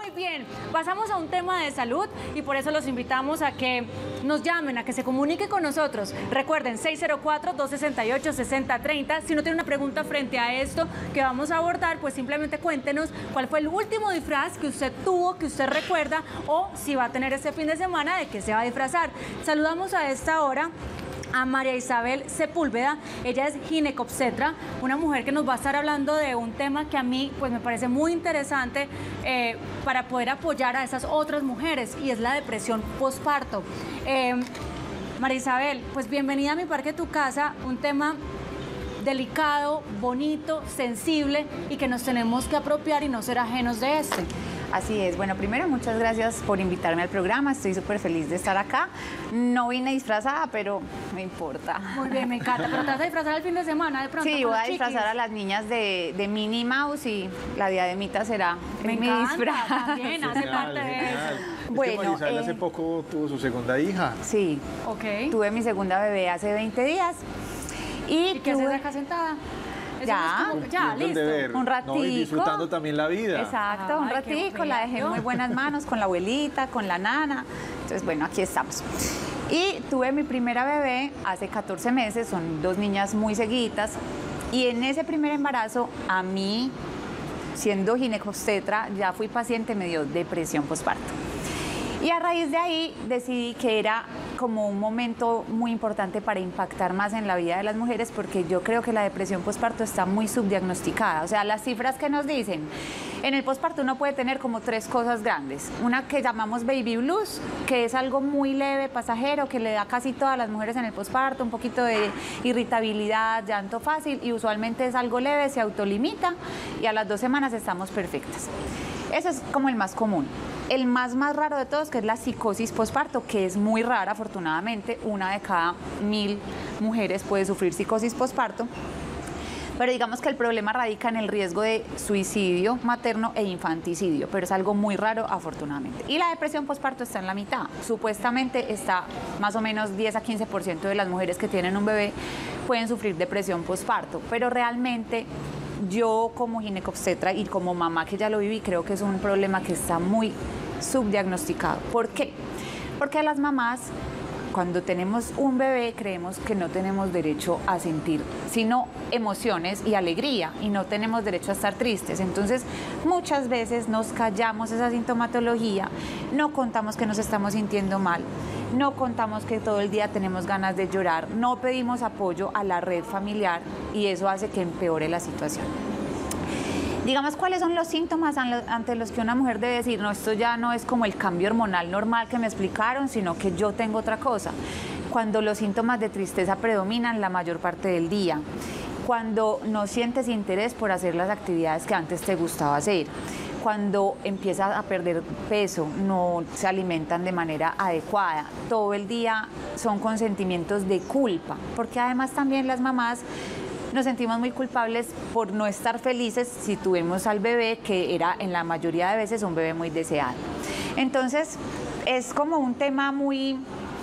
Muy bien, pasamos a un tema de salud y por eso los invitamos a que nos llamen, a que se comuniquen con nosotros. Recuerden, 604-268-6030. Si no tiene una pregunta frente a esto que vamos a abordar, pues simplemente cuéntenos cuál fue el último disfraz que usted tuvo, que usted recuerda, o si va a tener este fin de semana, de qué se va a disfrazar. Saludamos a esta hora a María Isabel Sepúlveda. Ella es ginecobstetra, una mujer que nos va a estar hablando de un tema que a mí pues me parece muy interesante para poder apoyar a esas otras mujeres, y es la depresión postparto. María Isabel, pues bienvenida a Mi Parque Tu Casa, un tema delicado, bonito, sensible, y que nos tenemos que apropiar y no ser ajenos de este. Así es. Bueno, primero, muchas gracias por invitarme al programa. Estoy súper feliz de estar acá. No vine disfrazada, pero me importa. Muy bien, me encanta. ¿Pero te vas a disfrazar el fin de semana de pronto? Sí, voy a disfrazar a las niñas de Minnie Mouse, y la diademita será mi disfraz. También hace parte de eso. Bueno, María Isabel hace poco tuvo su segunda hija. Sí. Ok. Tuve mi segunda bebé hace 20 días. ¿Y qué haces acá sentada? Ya, ya, listo. Un ratico. No, y disfrutando también la vida. Exacto, un ratico, la dejé en muy buenas manos con la abuelita, con la nana. Entonces, bueno, aquí estamos. Y tuve mi primera bebé hace 14 meses, son dos niñas muy seguiditas. Y en ese primer embarazo, a mí, siendo ginecobstetra, ya fui paciente, me dio depresión postparto. Y a raíz de ahí decidí que era como un momento muy importante para impactar más en la vida de las mujeres, porque yo creo que la depresión postparto está muy subdiagnosticada. O sea, las cifras que nos dicen, en el postparto uno puede tener como 3 cosas grandes. Una que llamamos baby blues, que es algo muy leve, pasajero, que le da casi todas las mujeres en el postparto, un poquito de irritabilidad, llanto fácil, y usualmente es algo leve, se autolimita y a las 2 semanas estamos perfectas. Eso es como el más común. El más raro de todos, que es la psicosis postparto, que es muy rara, afortunadamente. 1 de cada 1000 mujeres puede sufrir psicosis postparto. Pero digamos que el problema radica en el riesgo de suicidio materno e infanticidio, pero es algo muy raro, afortunadamente. Y la depresión postparto está en la mitad. Supuestamente está más o menos 10 a 15% de las mujeres que tienen un bebé pueden sufrir depresión postparto, pero realmente yo como ginecobstetra y como mamá que ya lo viví, creo que es un problema que está muy subdiagnosticado. ¿Por qué? Porque las mamás, cuando tenemos un bebé, creemos que no tenemos derecho a sentir sino emociones y alegría, y no tenemos derecho a estar tristes. Entonces, muchas veces nos callamos esa sintomatología, no contamos que nos estamos sintiendo mal, no contamos que todo el día tenemos ganas de llorar, no pedimos apoyo a la red familiar, y eso hace que empeore la situación. Digamos, ¿cuáles son los síntomas ante los que una mujer debe decir, no, esto ya no es como el cambio hormonal normal que me explicaron, sino que yo tengo otra cosa? Cuando los síntomas de tristeza predominan la mayor parte del día, cuando no sientes interés por hacer las actividades que antes te gustaba hacer, cuando empiezas a perder peso, no se alimentan de manera adecuada, todo el día son con sentimientos de culpa, porque además también las mamás nos sentimos muy culpables por no estar felices si tuvimos al bebé, que era en la mayoría de veces un bebé muy deseado. Entonces, es como un tema muy,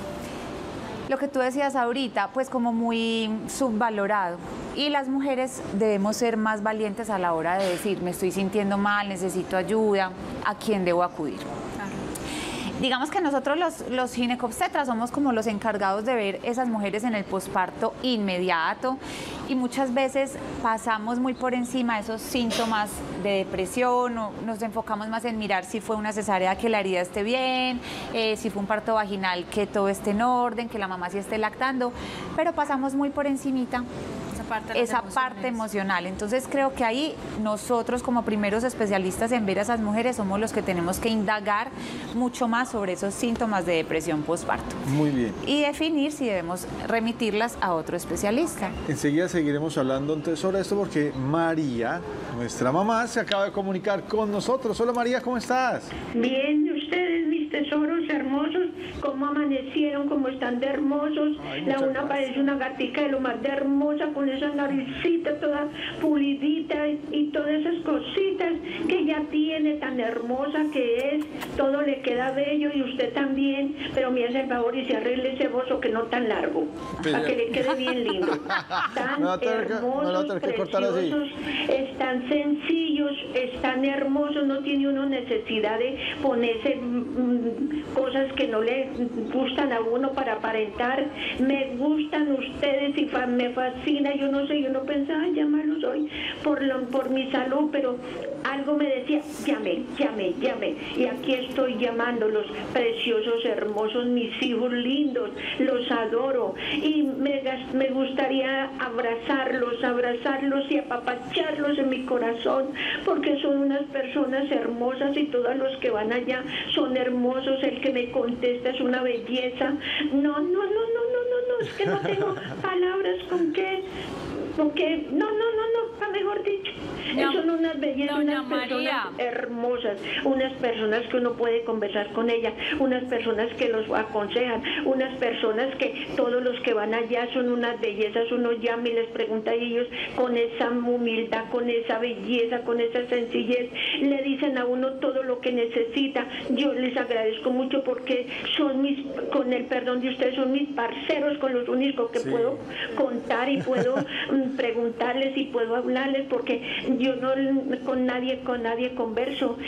lo que tú decías ahorita, pues como muy subvalorado. Y las mujeres debemos ser más valientes a la hora de decir, me estoy sintiendo mal, necesito ayuda, ¿a quién debo acudir? Digamos que nosotros los ginecobstetras somos como los encargados de ver esas mujeres en el posparto inmediato, y muchas veces pasamos muy por encima esos síntomas de depresión, o nos enfocamos más en mirar si fue una cesárea, que la herida esté bien, si fue un parto vaginal, que todo esté en orden, que la mamá sí esté lactando, pero pasamos muy por encimita esa parte emocional. Entonces creo que ahí nosotros, como primeros especialistas en ver a esas mujeres, somos los que tenemos que indagar mucho más sobre esos síntomas de depresión postparto. Muy bien. Y definir si debemos remitirlas a otro especialista. Enseguida seguiremos hablando entonces sobre esto, porque María, nuestra mamá, se acaba de comunicar con nosotros. Hola María, ¿cómo estás? Bien, ustedes, mis mis tesoros hermosos, cómo amanecieron, cómo están de hermosos. Ay, La muchas una gracias. parece una gatica de lo más de hermosa, con esa naricita toda pulidita y todas esas cositas que ella tiene, tan hermosa que es. Todo le queda bello y usted también, pero me hace el favor y se arregle ese bozo que no tan largo, para que le quede bien lindo. Tan Me va a tener que- me lo va a hermosos, tener que cortar así. preciosos, están sencillos, están hermosos, no tiene uno necesidad de ponerse cosas que no le gustan a uno para aparentar. Me gustan ustedes y me fascina. Yo no sé, yo no pensaba en llamarlos hoy por mi salud, pero algo me decía, llame. Y aquí estoy llamándolos, preciosos, hermosos, mis hijos lindos, los adoro. Y me gustaría abrazarlos y apapacharlos en mi corazón, porque son unas personas hermosas y todos los que van allá son hermosos. El que me contesta es una belleza. No, es que no tengo palabras con qué, mejor dicho. Son unas bellezas, Doña unas personas María. hermosas, unas personas que uno puede conversar con ellas, unas personas que los aconsejan, unas personas que todos los que van allá son unas bellezas. Uno llama y les pregunta a ellos con esa humildad, con esa belleza, con esa sencillez, le dicen a uno todo lo que necesita. Yo les agradezco mucho porque son con el perdón de ustedes, son mis parceros, con los únicos que puedo contar y puedo preguntarles y puedo hablarles, porque yo no con nadie converso.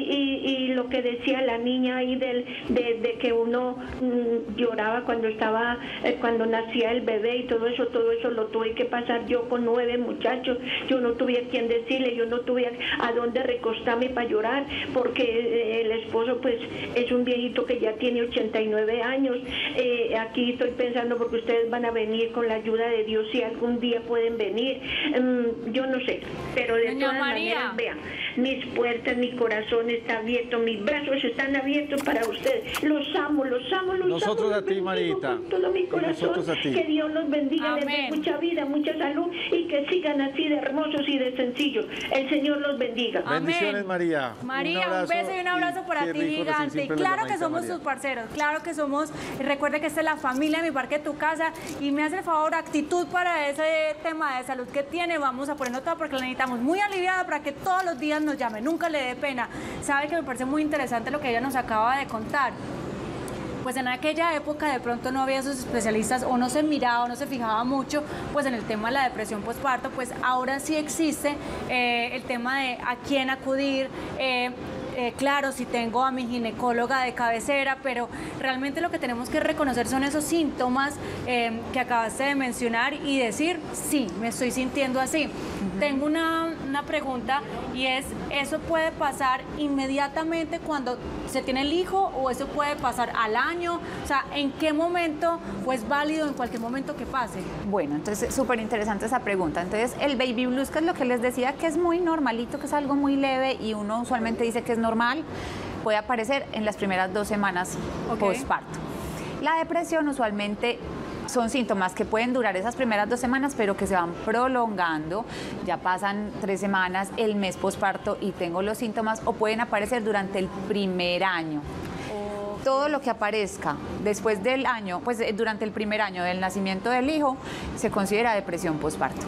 Y lo que decía la niña ahí de que uno lloraba cuando nacía el bebé y todo eso lo tuve que pasar yo con 9 muchachos. Yo no tuve a quien decirle, yo no tuve a dónde recostarme para llorar, porque el esposo pues es un viejito que ya tiene 89 años. Aquí estoy pensando, porque ustedes van a venir con la ayuda de Dios, si algún día pueden venir. Yo no sé, pero de Doña todas María. maneras, vean, mis puertas, mi corazón está abierto, mis brazos están abiertos para ustedes. Los amo. Nosotros los a ti, bendigo Marita. con todo mi Y corazón. nosotros a ti. Que Dios los bendiga, les dé Amén. mucha vida, mucha salud, y que sigan así de hermosos y de sencillos. El Señor los bendiga. Amén. Bendiciones, María. María, un abrazo beso y un abrazo y para qué ti, rico recibir gigante. Y siempre la claro que llamadita, somos María. sus parceros, claro que somos. Y recuerde que esta es la familia, mi parque, tu casa. Y me hace el favor, actitud para ese tema de salud que tiene. Vamos a ponerlo todo porque la necesitamos muy aliviada para que todos los días nos llame, nunca le dé pena. Sabe que me parece muy interesante lo que ella nos acaba de contar. Pues en aquella época de pronto no había esos especialistas, o no se miraba o no se fijaba mucho pues en el tema de la depresión postparto. Pues ahora sí existe el tema de a quién acudir. Claro, si tengo a mi ginecóloga de cabecera, pero realmente lo que tenemos que reconocer son esos síntomas que acabaste de mencionar y decir, sí, me estoy sintiendo así. Tengo una pregunta, y es, ¿eso puede pasar inmediatamente cuando se tiene el hijo, o eso puede pasar al año? O sea, ¿en qué momento, o es válido en cualquier momento que pase? Bueno, entonces súper interesante esa pregunta. Entonces, el baby blues, que es lo que les decía, que es muy normalito, que es algo muy leve y uno usualmente dice que es normal, puede aparecer en las primeras 2 semanas postparto. La depresión usualmente son síntomas que pueden durar esas primeras 2 semanas, pero que se van prolongando. Ya pasan 3 semanas, el mes postparto y tengo los síntomas, o pueden aparecer durante el primer año. Todo lo que aparezca después del año, pues durante el primer año del nacimiento del hijo, se considera depresión postparto.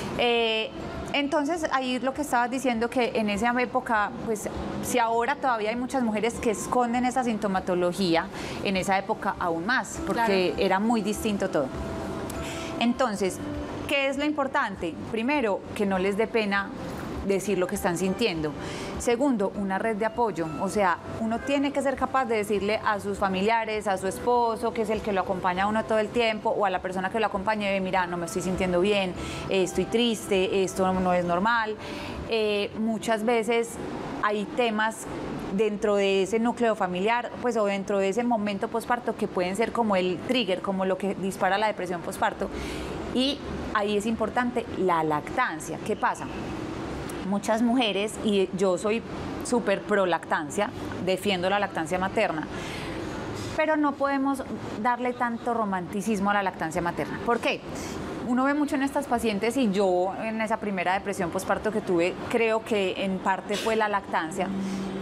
Entonces, ahí lo que estabas diciendo, que en esa época, pues si ahora todavía hay muchas mujeres que esconden esa sintomatología, en esa época aún más, porque era muy distinto todo. Entonces, ¿qué es lo importante? Primero, que no les dé pena decir lo que están sintiendo. Segundo, una red de apoyo. O sea, uno tiene que ser capaz de decirle a sus familiares, a su esposo, que es el que lo acompaña a uno todo el tiempo, o a la persona que lo acompañe, mira, no me estoy sintiendo bien, estoy triste, esto no es normal. Muchas veces hay temas dentro de ese núcleo familiar, pues, o dentro de ese momento postparto, que pueden ser como el trigger, como lo que dispara la depresión postparto. Y ahí es importante la lactancia. ¿Qué pasa? Muchas mujeres, y yo soy súper pro lactancia, defiendo la lactancia materna, pero no podemos darle tanto romanticismo a la lactancia materna. ¿Por qué? Uno ve mucho en estas pacientes, y yo en esa primera depresión postparto que tuve, creo que en parte fue la lactancia,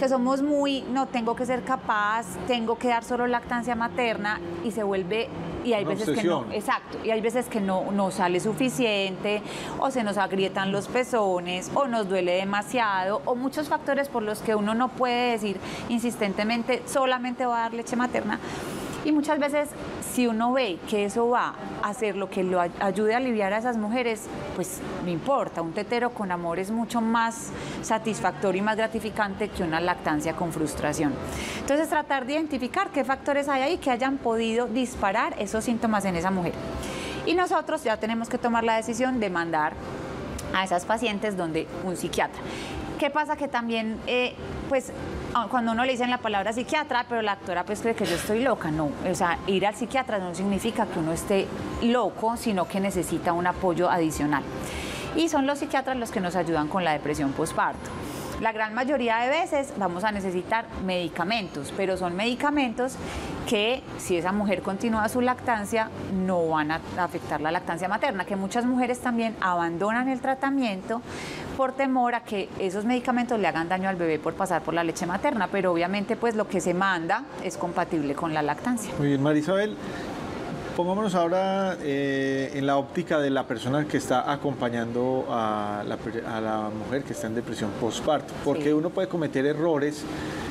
que somos muy, no, tengo que ser capaz, tengo que dar solo lactancia materna y se vuelve, y hay veces que no, exacto, y hay veces que no sale suficiente, o se nos agrietan los pezones, o nos duele demasiado, o muchos factores por los que uno no puede decir insistentemente, solamente voy a dar leche materna. Y muchas veces, si uno ve que eso va a hacer lo que lo ayude a aliviar a esas mujeres, pues no importa, un tetero con amor es mucho más satisfactorio y más gratificante que una lactancia con frustración. Entonces, tratar de identificar qué factores hay ahí que hayan podido disparar esos síntomas en esa mujer. Y nosotros ya tenemos que tomar la decisión de mandar a esas pacientes donde un psiquiatra. ¿Qué pasa? Que también, pues, cuando uno le dicen la palabra psiquiatra, pero la doctora pues cree que yo estoy loca, no. O sea, ir al psiquiatra no significa que uno esté loco, sino que necesita un apoyo adicional. Y son los psiquiatras los que nos ayudan con la depresión postparto. La gran mayoría de veces vamos a necesitar medicamentos, pero son medicamentos que, si esa mujer continúa su lactancia, no van a afectar la lactancia materna, que muchas mujeres también abandonan el tratamiento por temor a que esos medicamentos le hagan daño al bebé por pasar por la leche materna, pero obviamente pues lo que se manda es compatible con la lactancia. Muy bien, Marisabel. Pongámonos ahora en la óptica de la persona que está acompañando a la mujer que está en depresión postparto, porque sí, uno puede cometer errores.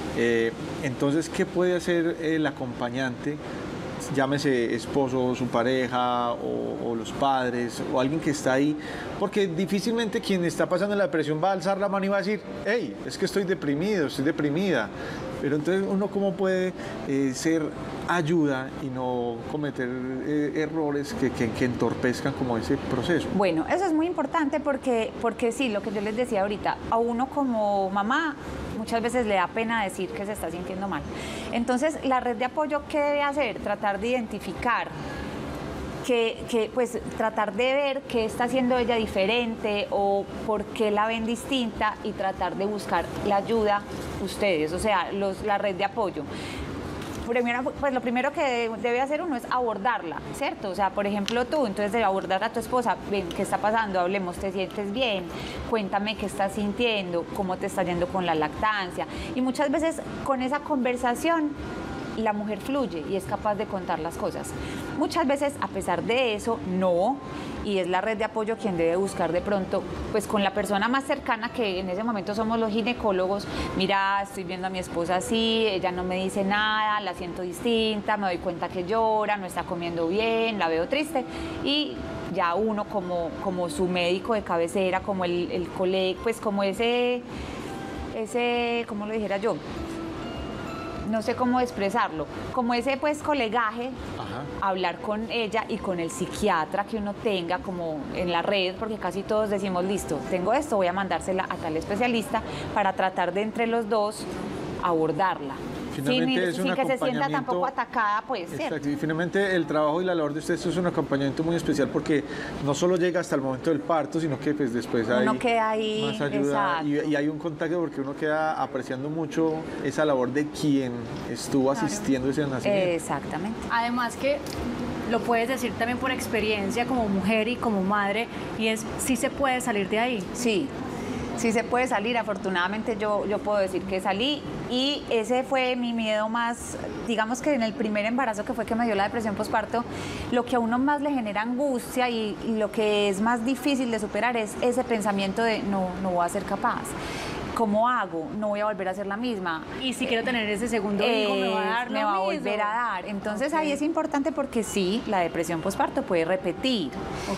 Entonces, ¿qué puede hacer el acompañante? Llámese esposo, su pareja o los padres o alguien que está ahí, porque difícilmente quien está pasando la depresión va a alzar la mano y va a decir, hey, es que estoy deprimido, estoy deprimida. Pero entonces uno cómo puede ser ayuda y no cometer errores que entorpezcan como ese proceso. Bueno, eso es muy importante porque sí, lo que yo les decía ahorita, a uno como mamá muchas veces le da pena decir que se está sintiendo mal. Entonces, la red de apoyo, ¿qué debe hacer? Tratar de identificar pues tratar de ver qué está haciendo ella diferente o por qué la ven distinta y tratar de buscar la ayuda ustedes, o sea, la red de apoyo. Pues lo primero que debe hacer uno es abordarla, ¿cierto? O sea, por ejemplo, tú, entonces debes abordar a tu esposa, ven, ¿qué está pasando? Hablemos, ¿te sientes bien? Cuéntame qué estás sintiendo, cómo te está yendo con la lactancia. Y muchas veces con esa conversación la mujer fluye y es capaz de contar las cosas. Muchas veces, a pesar de eso, no, y es la red de apoyo quien debe buscar de pronto, pues con la persona más cercana, que en ese momento somos los ginecólogos. Mira, estoy viendo a mi esposa así, ella no me dice nada, la siento distinta, me doy cuenta que llora, no está comiendo bien, la veo triste, y ya uno como su médico de cabecera, como el colega, pues como ese, ¿cómo lo dijera yo? No sé cómo expresarlo, como ese pues colegaje, hablar con ella y con el psiquiatra que uno tenga como en la red, porque casi todos decimos, listo, tengo esto, voy a mandársela a tal especialista para tratar de entre los dos abordarla. Sin que se sienta tampoco atacada, pues. Exacto, y finalmente el trabajo y la labor de ustedes es un acompañamiento muy especial porque no solo llega hasta el momento del parto, sino que pues después uno queda ahí, más ayuda y hay un contacto porque uno queda apreciando mucho esa labor de quien estuvo asistiendo a ese nacimiento. Exactamente. Además que lo puedes decir también por experiencia como mujer y como madre, y es sí se puede salir de ahí. Sí se puede salir, afortunadamente yo puedo decir que salí, y ese fue mi miedo más, digamos que en el primer embarazo, que fue que me dio la depresión postparto, lo que a uno más le genera angustia y lo que es más difícil de superar es ese pensamiento de no voy a ser capaz. ¿Cómo hago? No voy a volver a ser la misma. Y si quiero tener ese segundo hijo, me va a dar me va a volver a dar. Entonces ahí es importante porque sí, la depresión postparto puede repetir.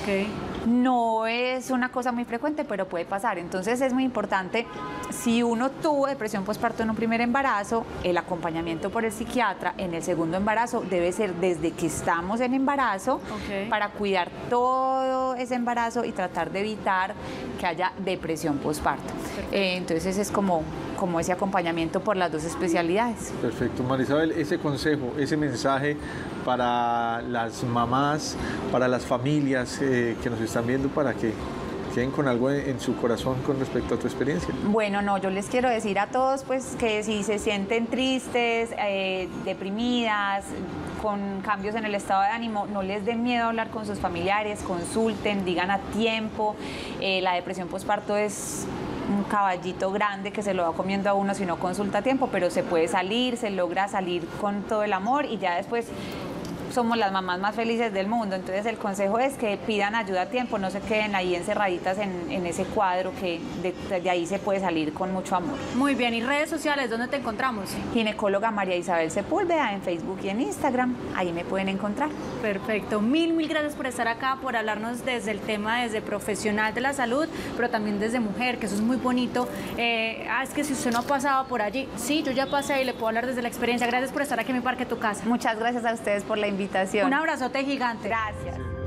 No es una cosa muy frecuente, pero puede pasar. Entonces es muy importante, si uno tuvo depresión postparto en un primer embarazo, el acompañamiento por el psiquiatra en el segundo embarazo debe ser desde que estamos en embarazo, para cuidar todo ese embarazo y tratar de evitar que haya depresión postparto. Entonces es como ese acompañamiento por las dos especialidades. Perfecto, Marisabel, ese consejo, ese mensaje para las mamás, para las familias que nos están viendo, para que queden con algo en su corazón con respecto a tu experiencia. Bueno, no, yo les quiero decir a todos pues que si se sienten tristes, deprimidas, con cambios en el estado de ánimo, no les den miedo a hablar con sus familiares, consulten, digan a tiempo. La depresión postparto es un caballito grande que se lo va comiendo a uno si no consulta a tiempo, pero se puede salir, se logra salir con todo el amor y ya después somos las mamás más felices del mundo. Entonces el consejo es que pidan ayuda a tiempo, no se queden ahí encerraditas en ese cuadro, que de ahí se puede salir con mucho amor. Muy bien, ¿y redes sociales dónde te encontramos? Ginecóloga María Isabel Sepúlveda en Facebook y en Instagram, ahí me pueden encontrar. Perfecto, mil gracias por estar acá, por hablarnos desde el tema, desde profesional de la salud, pero también desde mujer, que eso es muy bonito. Es que si usted no ha pasado por allí, sí, yo ya pasé y le puedo hablar desde la experiencia. Gracias por estar aquí en Mi Parque Tu Casa. Muchas gracias a ustedes por la invitación. Un abrazote gigante. Gracias.